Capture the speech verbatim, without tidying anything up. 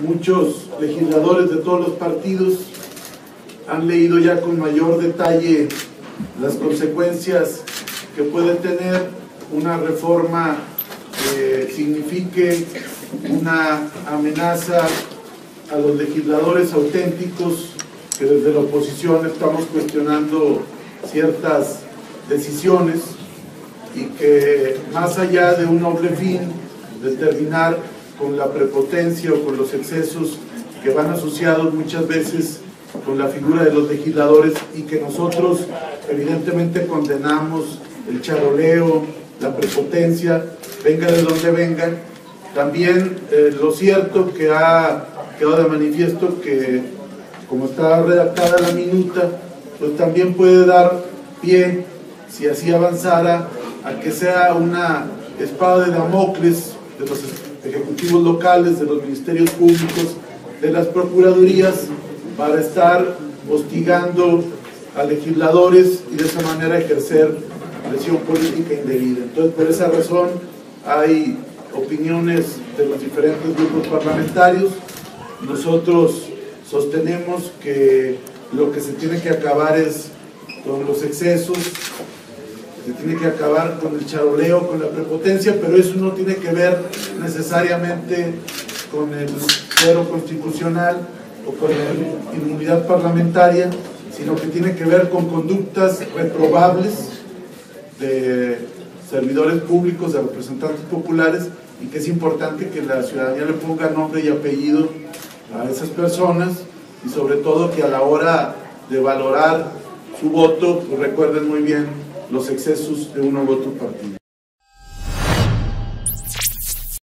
muchos legisladores de todos los partidos han leído ya con mayor detalle las consecuencias que puede tener una reforma que signifique una amenaza a los legisladores auténticos, que desde la oposición estamos cuestionando ciertas decisiones y que, más allá de un noble fin de terminar con la prepotencia o con los excesos que van asociados muchas veces con la figura de los legisladores, y que nosotros evidentemente condenamos el charoleo, la prepotencia, venga de donde venga. También eh, lo cierto que ha quedado de manifiesto que, como está redactada la minuta, pues también puede dar pie, si así avanzara, a que sea una espada de Damocles de los ejecutivos locales, de los ministerios públicos, de las procuradurías, para estar hostigando a legisladores y de esa manera ejercer presión política indebida. Entonces, por esa razón, hay opiniones de los diferentes grupos parlamentarios. Nosotros sostenemos que lo que se tiene que acabar es con los excesos, se tiene que acabar con el charoleo, con la prepotencia, pero eso no tiene que ver necesariamente con el fuero constitucional o con la inmunidad parlamentaria, sino que tiene que ver con conductas reprobables de servidores públicos, de representantes populares, y que es importante que la ciudadanía le ponga nombre y apellido a esas personas, y sobre todo que a la hora de valorar su voto, pues recuerden muy bien los excesos de uno u otro partido.